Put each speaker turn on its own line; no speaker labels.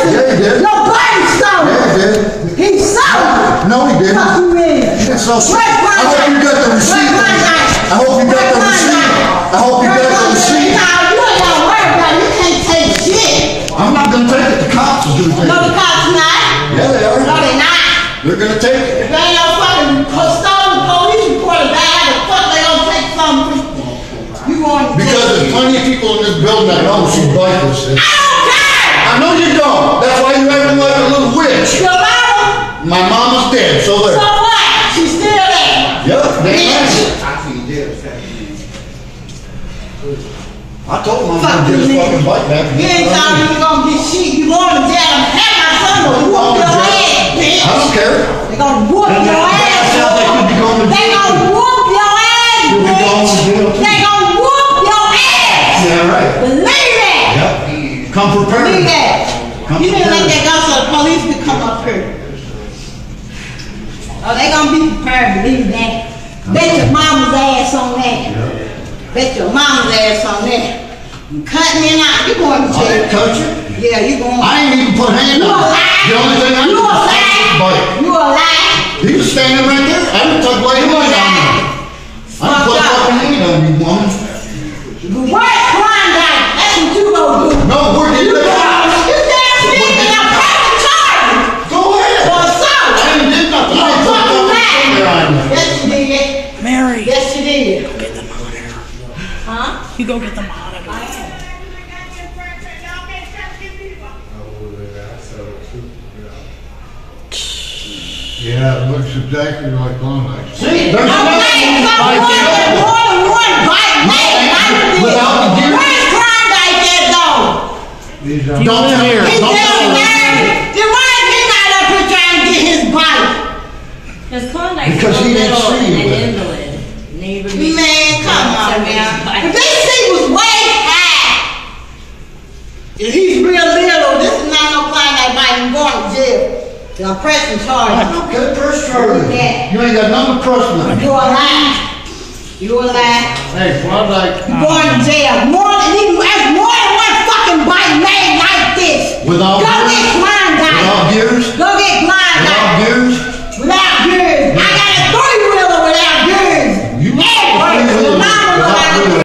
Yeah, he did.
Your buddy stole it.
Yeah, he did.
He stole it.
No, he didn't.
Fuck you in.
So, I hope you got the receipt. I hope you got the receipt. I hope you got the receipt.
Now, you ain't gotta worry about it. You can't take shit.
I'm not gonna take it. The cops will do it.
No, the cops not.
Yeah, they are.
No, they not.
They're gonna take it.
If they ain't no fucking stolen police report about how the fuck they gonna take something. You want to
Because there's plenty of people in this building that know she's like this.
I don't care.
I know you don't. That's why you're acting like a little witch.
Your mama?
My mama's dead, so there.
So what? She's still there.
Yep,
Bitch.
I told Mama to get his fucking bike back.
You ain't thought you was gonna get shit. You going to jail and have my son to whoop your ass, bitch.
I don't care.
They gonna whoop your ass.
Sounds like you'd be going to
They
jail.
gonna whoop your ass,
You'll be going to
bitch.
jail too.
They gonna whoop your ass.
Yeah, right.
Believe that.
Yep. Come prepared.
Believe that.
Come
You didn't let
prepared.
that go so the police could come up here. Oh, they gonna be prepared, believe that. Bet your mama's ass on that. Bet your mama's ass on that. You cut me out, you going to
I
jail.
didn't cut you.
Yeah, you going.
I ain't even put a hand
You a
on it.
lie.
The only thing I
You
did
a
was
lie.
touch the bike.
You a lie.
He was standing right there. I didn't touch blade
You a
on down there.
lie.
I didn't put a fucking hand on you, woman.
Where's Klondike? That's what you gonna do.
No, we're
You
getting
damn sneaky and I'm pressing charges.
Go ahead.
For assault.
I didn't do nothing. I didn't put
Fucking
nothing
lie.
finger on you.
Yes, you did.
Mary,
Yes, you did.
get the monitor.
Huh?
You go get the monitor.
Yeah, it looks exactly like Klondike.
See, there's
I'm
nothing.
saying something more than one bite made.
Without the gear.
Where's Klondike at though?
These are.
Don't tell her.
He's
Don't
down
tell her.
there. Then why is he not up here trying to get his bite?
Because Klondike's
Because
so
he didn't
little
see you
and
with it.
invalid. Need to be
Man, come on, man. If this seat was way high, if he's real little, this is not no Klondike bite. I'm going to jail. I'm pressing charges.
Okay, press charges.
Yeah.
You ain't got nothing to press now.
You a lie. You a lie.
Hey, Klondike.
You going to jail. More than one fucking bite made like this.
Without
Go
gear?